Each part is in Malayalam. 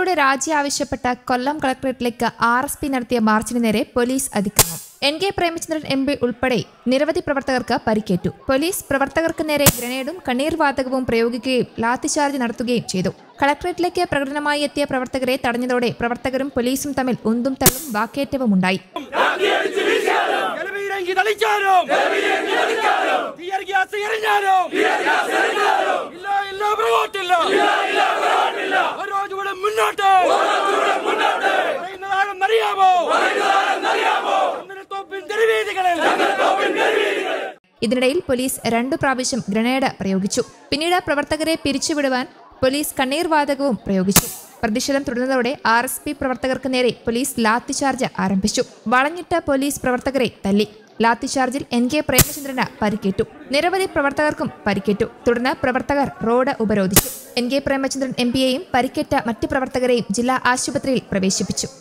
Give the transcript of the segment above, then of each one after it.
പിയുടെ രാജി ആവശ്യപ്പെട്ട കൊല്ലം കളക്ടറേറ്റിലേക്ക് RSP നടത്തിയ മാർച്ചിന് നേരെ പോലീസ് അതിക്രമം. NK പ്രേമചന്ദ്രൻ MP ഉൾപ്പെടെ നിരവധി പ്രവർത്തകർക്ക് പരിക്കേറ്റു. പോലീസ് പ്രവർത്തകർക്ക് നേരെ ഗ്രനേഡും കണ്ണീർ വാതകവും പ്രയോഗിക്കുകയും ലാത്തിചാർജ് നടത്തുകയും ചെയ്തു. കളക്ടറേറ്റിലേക്ക് പ്രകടനമായി എത്തിയ പ്രവർത്തകരെ തടഞ്ഞതോടെ പ്രവർത്തകരും പോലീസും തമ്മിൽ ഉന്തും തള്ളും വാക്കേറ്റവുമുണ്ടായി. ഇതിനിടയിൽ പോലീസ് 2 പ്രാവശ്യം ഗ്രനേഡ് പ്രയോഗിച്ചു. പിന്നീട് പ്രവർത്തകരെ പിരിച്ചുവിടുവാൻ പോലീസ് കണ്ണീർ വാതകവും പ്രയോഗിച്ചു. പ്രതിഷേധം തുടർന്നതോടെ RSP പ്രവർത്തകർക്ക് നേരെ പോലീസ് ലാത്തിചാർജ് ആരംഭിച്ചു. വളഞ്ഞിട്ട് പോലീസ് പ്രവർത്തകരെ തല്ലി. ലാത്തിചാർജിൽ NK പ്രേമചന്ദ്രന് പരിക്കേറ്റു. നിരവധി പ്രവർത്തകർക്കും പരിക്കേറ്റു. തുടർന്ന് പ്രവർത്തകർ റോഡ് ഉപരോധിച്ചു. NK പ്രേമചന്ദ്രൻ MPയെയും പരിക്കേറ്റ മറ്റ് പ്രവർത്തകരെയും ജില്ലാ ആശുപത്രിയിൽ പ്രവേശിപ്പിച്ചു.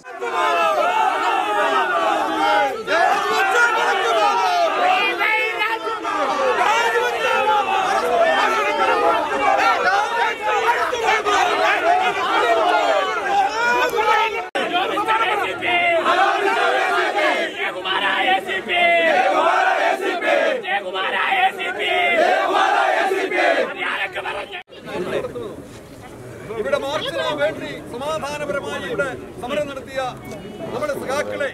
ഇവിടെ മാർച്ചിന് വേണ്ടി സമാധാനപരമായി ഇവിടെ സമരം നടത്തിയ നമ്മുടെ സഖാക്കളെ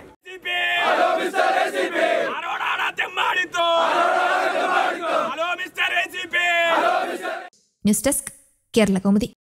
ന്യൂസ് ഡെസ്ക് കേരള കൗമുദി.